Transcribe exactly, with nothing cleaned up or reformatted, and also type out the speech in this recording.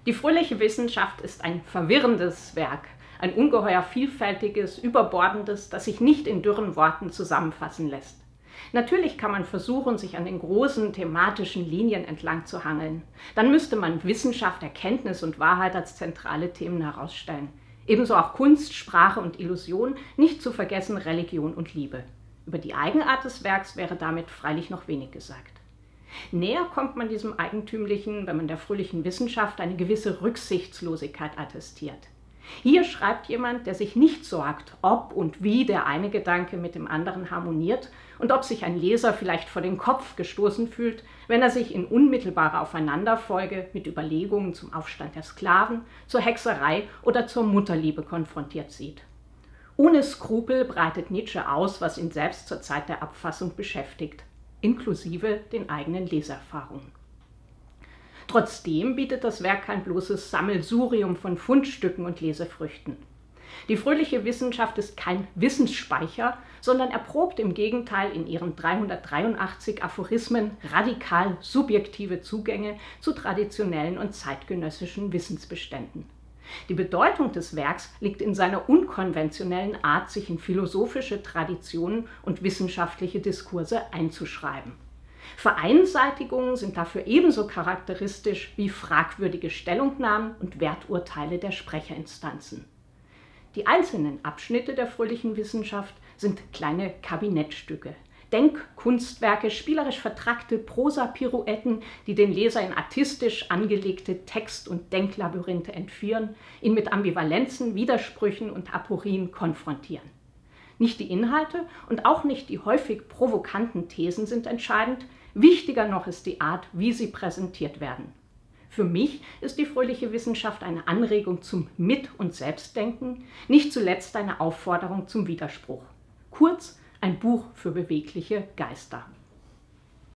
Die fröhliche Wissenschaft ist ein verwirrendes Werk, ein ungeheuer vielfältiges, überbordendes, das sich nicht in dürren Worten zusammenfassen lässt. Natürlich kann man versuchen, sich an den großen thematischen Linien entlang zu hangeln. Dann müsste man Wissenschaft, Erkenntnis und Wahrheit als zentrale Themen herausstellen. Ebenso auch Kunst, Sprache und Illusion, nicht zu vergessen Religion und Liebe. Über die Eigenart des Werks wäre damit freilich noch wenig gesagt. Näher kommt man diesem Eigentümlichen, wenn man der fröhlichen Wissenschaft eine gewisse Rücksichtslosigkeit attestiert. Hier schreibt jemand, der sich nicht sorgt, ob und wie der eine Gedanke mit dem anderen harmoniert und ob sich ein Leser vielleicht vor den Kopf gestoßen fühlt, wenn er sich in unmittelbarer Aufeinanderfolge mit Überlegungen zum Aufstand der Sklaven, zur Hexerei oder zur Mutterliebe konfrontiert sieht. Ohne Skrupel breitet Nietzsche aus, was ihn selbst zur Zeit der Abfassung beschäftigt, inklusive den eigenen Leserfahrungen. Trotzdem bietet das Werk kein bloßes Sammelsurium von Fundstücken und Lesefrüchten. Die fröhliche Wissenschaft ist kein Wissensspeicher, sondern erprobt im Gegenteil in ihren dreihundertdreiundachtzig Aphorismen radikal subjektive Zugänge zu traditionellen und zeitgenössischen Wissensbeständen. Die Bedeutung des Werks liegt in seiner unkonventionellen Art, sich in philosophische Traditionen und wissenschaftliche Diskurse einzuschreiben. Vereinseitigungen sind dafür ebenso charakteristisch wie fragwürdige Stellungnahmen und Werturteile der Sprecherinstanzen. Die einzelnen Abschnitte der fröhlichen Wissenschaft sind kleine Kabinettstücke, Denkkunstwerke, spielerisch vertrackte Prosa-Pirouetten, die den Leser in artistisch angelegte Text- und Denklabyrinthe entführen, ihn mit Ambivalenzen, Widersprüchen und Aporien konfrontieren. Nicht die Inhalte und auch nicht die häufig provokanten Thesen sind entscheidend, wichtiger noch ist die Art, wie sie präsentiert werden. Für mich ist die fröhliche Wissenschaft eine Anregung zum Mit- und Selbstdenken, nicht zuletzt eine Aufforderung zum Widerspruch. Kurz, ein Buch für bewegliche Geister.